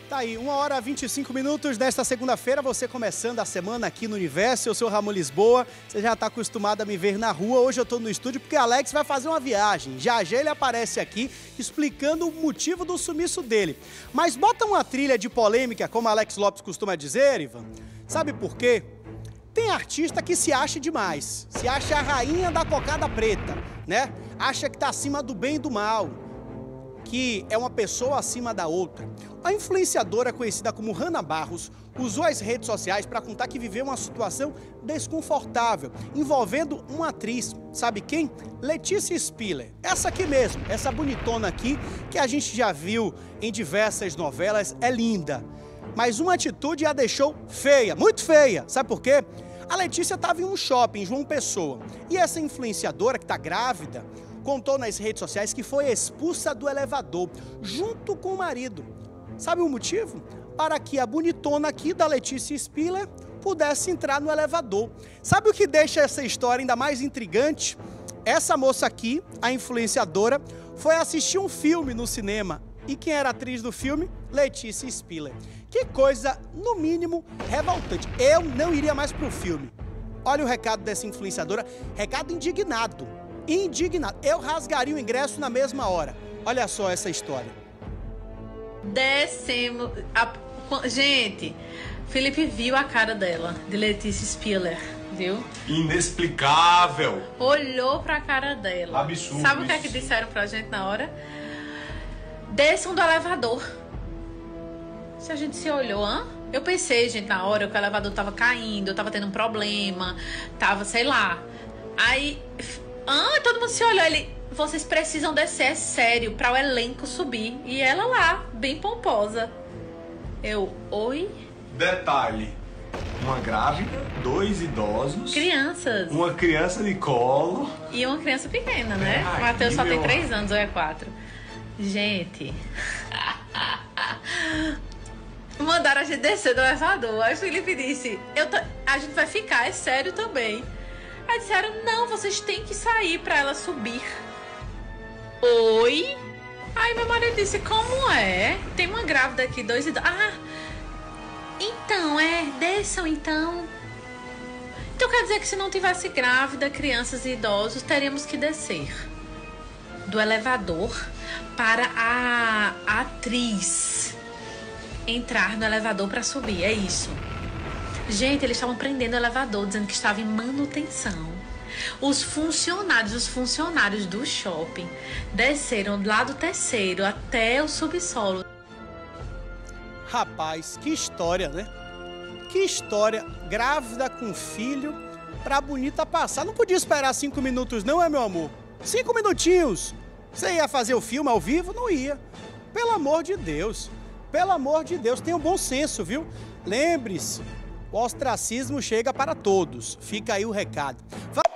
Tá aí, 1h25 desta segunda-feira, você começando a semana aqui no Universo. Eu sou Ramon Lisboa, você já está acostumado a me ver na rua. Hoje eu estou no estúdio porque Alex vai fazer uma viagem. Já ele aparece aqui explicando o motivo do sumiço dele. Mas bota uma trilha de polêmica, como Alex Lopes costuma dizer, Ivan. Sabe por quê? Tem artista que se acha demais, se acha a rainha da cocada preta, né? Acha que tá acima do bem e do mal, que é uma pessoa acima da outra. A influenciadora conhecida como Hannah Barros usou as redes sociais para contar que viveu uma situação desconfortável envolvendo uma atriz, sabe quem? Letícia Spiller. Essa aqui mesmo, essa bonitona aqui, que a gente já viu em diversas novelas, é linda. Mas uma atitude a deixou feia, muito feia. Sabe por quê? A Letícia estava em um shopping em João Pessoa e essa influenciadora que está grávida contou nas redes sociais que foi expulsa do elevador, junto com o marido. Sabe o motivo? Para que a bonitona aqui da Letícia Spiller pudesse entrar no elevador. Sabe o que deixa essa história ainda mais intrigante? Essa moça aqui, a influenciadora, foi assistir um filme no cinema. E quem era a atriz do filme? Letícia Spiller. Que coisa, no mínimo, revoltante. Eu não iria mais pro filme. Olha o recado dessa influenciadora, recado indignado. Indignado. Eu rasgaria o ingresso na mesma hora. Olha só essa história. Descemos. Gente, Felipe viu a cara dela, de Letícia Spiller, viu? Inexplicável. Olhou pra cara dela. Absurdo. Sabe o que é que disseram pra gente na hora? Desçam do elevador. Se a gente se olhou, hã? Eu pensei, gente, na hora que o elevador tava caindo, eu tava tendo um problema, tava, sei lá. Aí, todo mundo se olhou, vocês precisam descer, é sério, para o elenco subir. E ela lá, bem pomposa. Oi? Detalhe, uma grávida, 2 idosos. Crianças. Uma criança de colo. E uma criança pequena, né? O Matheus só tem 3 anos, ou é 4. Gente... Mandaram a gente descer do elevador. Aí o Felipe disse, a gente vai ficar, é sério também. Aí disseram, não, vocês têm que sair pra ela subir. Oi? Aí meu marido disse, como é? Tem uma grávida aqui, 2 idosos. Então, desçam então. Então quer dizer que se não tivesse grávida, crianças e idosos, teríamos que descer do elevador para a atriz entrar no elevador para subir, é isso. Gente, eles estavam prendendo o elevador, dizendo que estava em manutenção. Os funcionários do shopping desceram lá do terceiro até o subsolo. Rapaz, que história, né? Que história, grávida com filho, pra bonita passar. Não podia esperar 5 minutos não, meu amor? 5 minutinhos. Você ia fazer o filme ao vivo? Não ia. Pelo amor de Deus. Pelo amor de Deus, tenha um bom senso, viu? Lembre-se, o ostracismo chega para todos. Fica aí o recado.